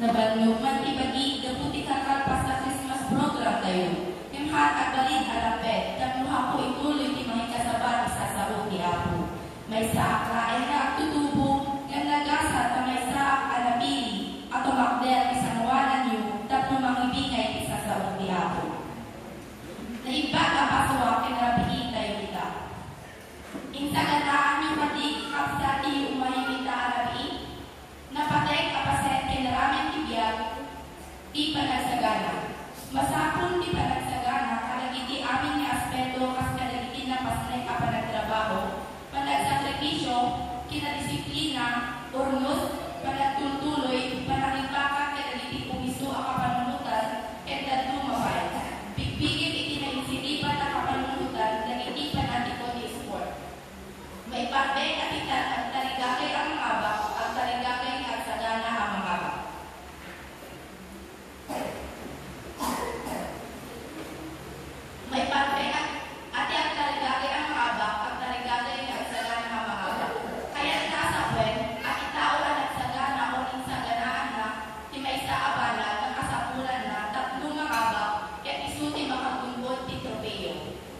Nabanlog man ibagi daputi kakalpas sa Christmas program tayo. Imhat at balin alapet, kanuha ko ituloy ti mga kasabat sa sao ti Apo. May saak lain na tutubo, nga nagasa ta may saak alapili, at umakder isang wanan niyo, tapno mangibingay sa sao ti Apo. Naiba ka paswa kinrabihin tayo kita. Insagataan niyo pati kapsati umahimita alabi, napatek apaset kinaramen tibiyag, di panagsagana. Masapon di panagsagana, kalagiti amin nga aspeto kas kalagiti na pasnek a panagtrabaho, panagsakripisyo, kinadisiplina, urnos, panagtultuloy, panangipaka kalagiti umiso a kapanunutan, et dadumabay. Bigbigit iti na insitiban na kapanunutan, nagiti panatikon ni sport. May parte katitan at tarigakay ang mabak, at tarigakay at sagana ang mabak. May parte at ang tarigakay ang mabak, at tarigakay at sagana ang mabak. Kaya nasakwen, at itao ang nagsagana o ninsaganaan na, ti may sa abala, nakasapulan na, tatlong mabak, kaya isuti makagunggod ti tropeyo.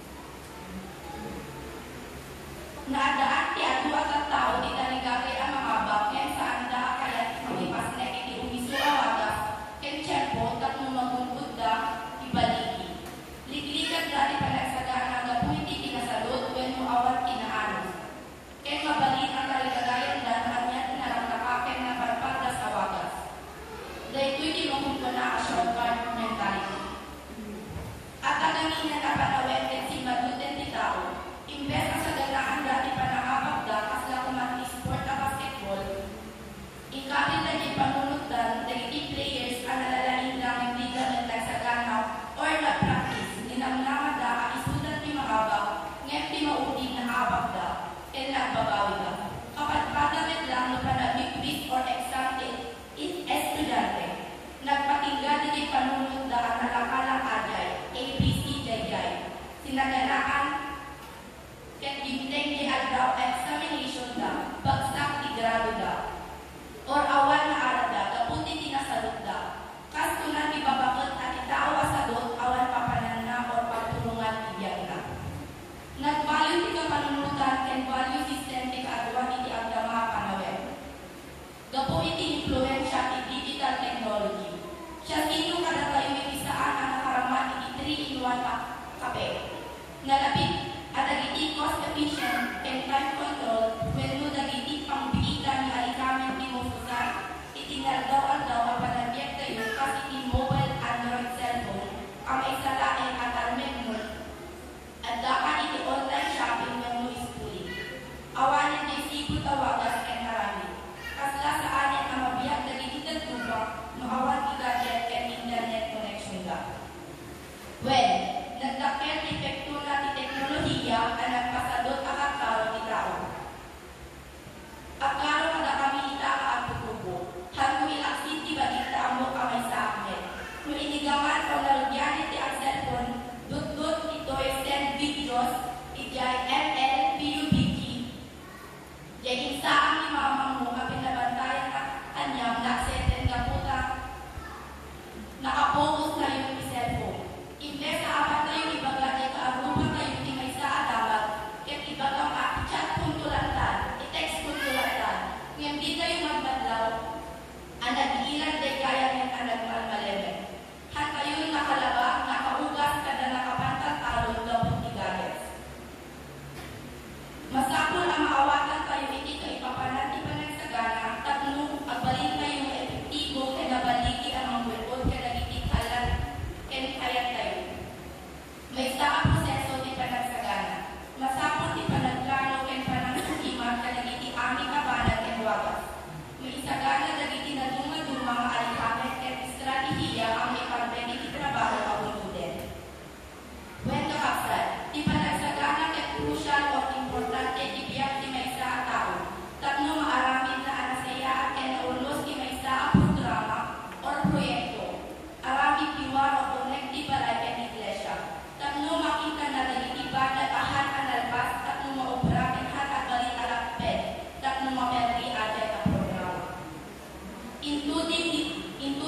Naadaan ti adu at tao ti tarigakay ang mabak, kaya saan da kaya magipasnek iti umiso awagas, kaya tiyempo, tatlong magunggod da, ibaliki. Ligligan dati panagsagana gapuin ti kinasalot when mo awat kinaanos. Kaya mabalin ang kaligagayan da na kanya tinarangtakaken na parpada sa wagas. Dahito'y kinukumpo na a shortcut mentality. At agangin na napanawin si maduten ti tao, imbes ang saganaan dati panangabag da kasla kumat sport na basketball, ikarin na di panunugdan na iti players ang nalalain lang hindi gamit nagsagana or na-practice. Ninamnaman da ang isudan ti makabag, ngayon ti maudin na abag da, and nagbabawi da. Kapag pagamit lang no panabig-quiz or exam estudyante, nagpatingga di panunod da ang nalakalang ajay, ABC jay-jay. Sinaganaan, ket gimteng di aldaw examination da, bagsak ti grado da, or awan na arada, kaputi tinasalot da. Kas kunan ibabakot at itaawa sagot, awan papanan na or pagtulungan ibiyag na. Nag-value ti kapanunutan and value system ti kaadwan iti agdama panawin. Gapo iti influensya ti digital technology. Siya sino kada kayo ipisaan ang nakaraman iti 3-in-1 kape. Nalapit at dagiti cost efficient and time control when mo dagiti pangbigitan ni alikamin ti mususan, itinardaw ang daw ang panabiyag kayo kasi iti mobile Android cellphone ang may salain at armen mo at dakan iti online shopping when mo ispuli. Awanin di sipot awagas and harami. Kasla sa anin ang mabiyag dagiti tagtubak no awan gadget and internet connection da. Well, nagdakkel epekto na ti teknolohiya ang nagpasadot ang tao ni tao. Akaro kada kami ita ang tutubo. Hango ilaksin ti bagita mo kamay sa akin. Kung inigaman o narugyan iti ang cellphone, dut-dut ito send videos, ijay ML, PUBG. Jay insa ang ni mamang mo kapin nabantayan at anyam nakseten ka puta. Nakapokus na yung cellphone. Imbes sa apat na yung ibaga di kaarupa kayo di may sa adabat, ket ibagang chat puntulantan, i-text puntulantan, ngayon di kayo magbadlaw, ang nag-iilan di kaya ng anak malmaleme. Han kayo nakalaba, nakaugas, kada nakapantang talon, gabot ni gadgets. Masapol ang maawatan kayo iti kaipapanan, di pa nagsagana, tatlong agbalin kayo epektibo, kaya nabaliki ang mga bulbol, kaya nagitik halan, kaya kayat tayo. May saang proseso di panagsagana. Masapon di panagplano ken panangsukiman kadagiti ami kabanan ken wagas. May isagana dagiti na dumang mga alikamet ken estratehiya ang ipagdeni ti trabaho pagunuden. When kakapsat, di panagsagana ken crucial o importante di biyak di may sa tao. Tatlo maaramid na anasayaan ken naulos di may sa programa or proyekto. Aramid diwar o connecti balay ken iglesia. Tatlo makita na dagiti ibadat ahan ang nalpas, tatlo maobra ken han at bali alapet, tatlo maperdi aday ang programa. Including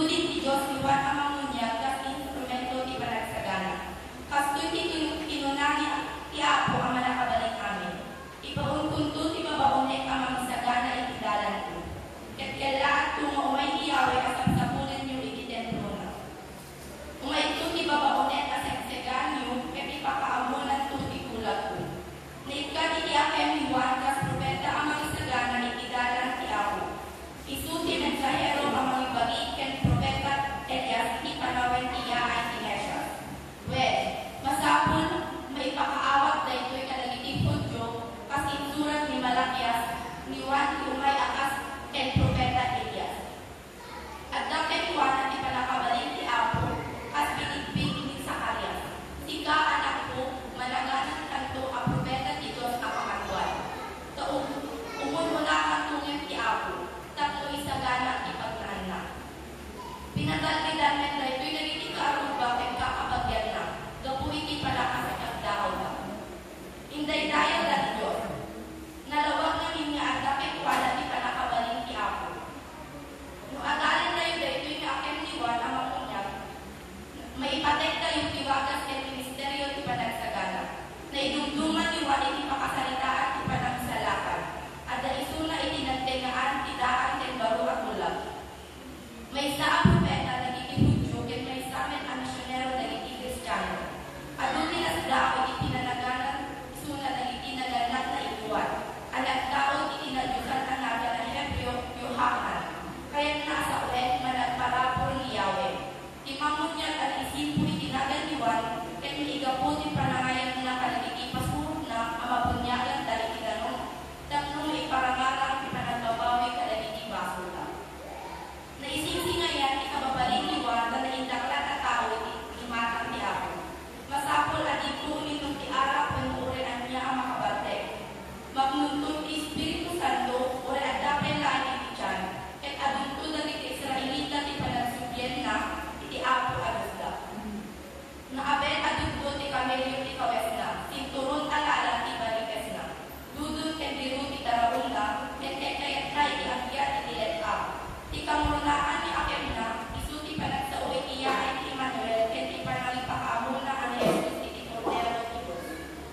Pinagalitan men daytoy dagiti kaaruba ken kakabagyan na. Gapu iti palakas at agdahon na. Inday dayon na ti Dios. Nalawag na niya at dakit wala ti panakabalin ti Apo. No agalin tayo daytoy nga akem liwan ang mamunyag. Maipatek tayo tiwagas ken ministeryo ti panagsagana. Na idumduman liwan iti pakasalitaan ti panagsalakan. Ada isuna iti nagtengaan ti daan ken baro at ulag. May sa propeta nagiti Hudyo ken may sa amin ang misyonero nagiti Kristiyano. Adun tinasdao iti pinanaganan isuna nagiti naganap na ituan. Anak tao iti nadyusan ang naga na Hebreo Yohanan. Kaya nasa ulit managparapor ni Yahweh. Timangon niya at isipo iti naganiwan ken miigapo ti panangayan na kalagiti pasurot na amabunyagan dali tinanong. Tapno iparangarang ti panagbabawi kalagiti basura. Naisingsi nga yan, ikababalin liwan na naindaklat at tao imatang ni Apo. Masapol at ito umitong ti Arap penurin ang niya ang makabate. Magnuntun ti Espiritu Santo uri at dapen lain iti tiyan. Ket adunto dagiti Israelita ti panagsubyen na iti Apo adusda. Naaben adunto ti kamelyo ti kawes na. Sinturon alala ti balikes na. Dudun ken diru ti taraon na. Ket kayat na iti agyat iti let-up. Ti kamurnaan ni akem na, isu ti panagsauwi iyain ti Emmanuel, ken ti panalipakaamo na ang Jesus iti Cordero ti Dios.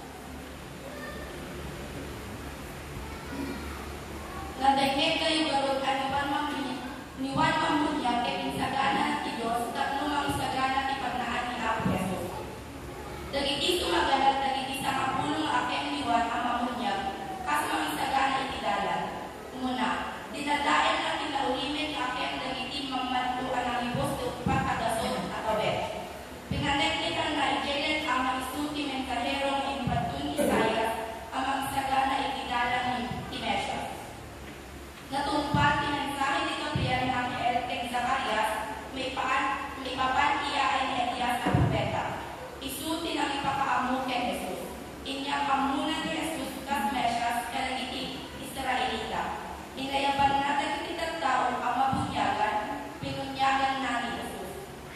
Nadaymet kayo garod ano pan niwan mamunya ken insagana ti Dios tapno mangisagana ti pagnaan ni Apo Jesus. Dagiti sumaganat dagiti sangapulong akem niwan ang mamunya, kas mangisagana iti dalan. Muna, dinadaen na tinaulimen akem dagiti mammadtuan ang libos ti upat agasod at awet. Pinaneklikan na ijelet ang maisuti mensaherong impatun Isaias ang magsagana iti dalan ni Timesha. Natumpat ti mensahe ni Gabriel ang ken Zacarias may papan iya ay ni Elias ang propeta. Isuti ang ipakaamo ken Jesus. Inya kamunan ni Jesus kas Mesias kalagiti Israelita. Inayaban na dagiti tattao ang mabunyagan, pinunyagan na ni Jesus.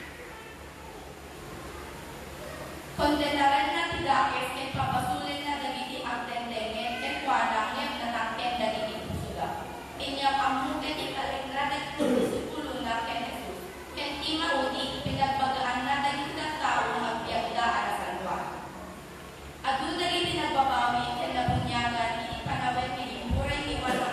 Kondenaran na ti dakes ken papasulen na dagiti agtendengen ken kuanang ngem natangken dagiti pusuda. Inya pamuken ikalengra dagiti disipuluna ken Jesus. Ken imauti pinagbagaan na dagiti tattao nga agbiagdaan sa luwa. Adun dagiti nagbabawi ken nabunyagan iti panawet ni buray ni wala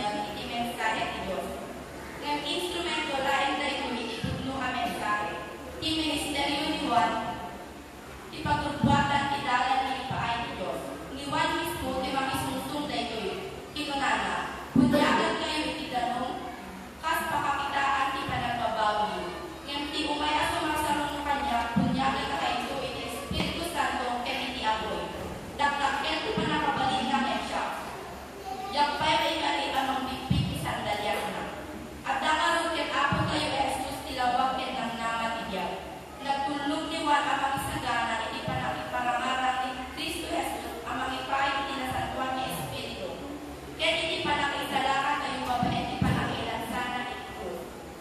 ng instrumento lain tayo itutno ang mensahe. Ti ministeryo ni Juan, ti pagtutbuatan ti dalan ni ipaay ni Diyos. Ni Juan mismo, ti mamisusong daytoy. Kinunana, bunyagan kayo iti danong, kas pakakitaan ti panagbabawi. Ngem ti umaya sumasarong na kanya, bunyagan ka kayo iti Espiritu Santo ken iti apoy. Dakdaken ti panakabalin na mensya. Yakpay ay kali amang bipik isang dalyan na. At dangarot ken Apo tayo Jesus tilawag ken nang namatidyan. Nagtulog ni Juan amang isagana iti panakiparangarang ni Kristo Jesus amang ipay iti nasantuan ni Espiritu. Ken iti panakisalakan tayo babae iti panakilansana iti Diyos.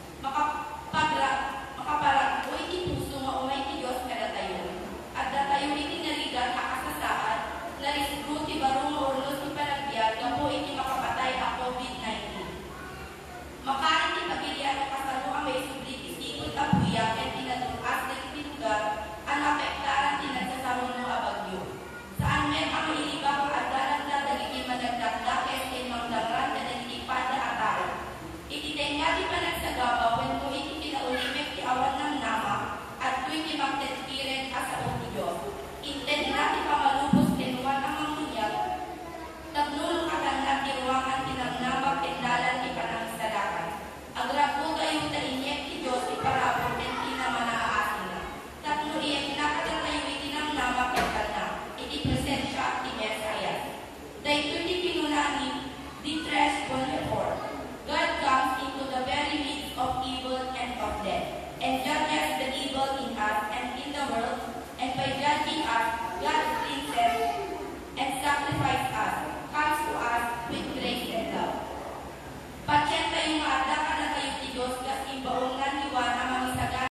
Makaparag o iti puso nga umay ti Diyos kada tayo. At datayo iti naligan akasasaan na risgo ti barong urlos ti panagbiag gapo iti makapatay a COVID-19. Makain ti pagilian o kasano ang may sublit isikot ang buyak at tinatuas na lugar ang apektaran ti nagsasarong mo abagyo. Saan men ang mailibang at dalan na dagiti managdakdakes ken mangdangran na dagiti pada atao. Ititenga ti panagsagabaw when mo iti tinaulimek ti awan ng nama at tuy ti magtetkiren asa o ti Diyos. Inten na ti pamalubos kenuan ang mamunyag tagnulong akan na ti ruangan tinamnabak ken dalan ti panangisalakan. Agrapo kayo ta inyek ti Diyos iparabot ken tinamanaaasin na. Tapno iyek na kada tayo itinamnabak ken kana iti presensya ti Mesayas. Dahito ti pinunani di 3:24. God comes into the very midst of evil and of death, and judges the evil in us and in the world, and by judging us, God cleanses and sacrifices us, comes to us with grace and love. Patsyan kayo maada ka na kayo ti Diyos kas imbaon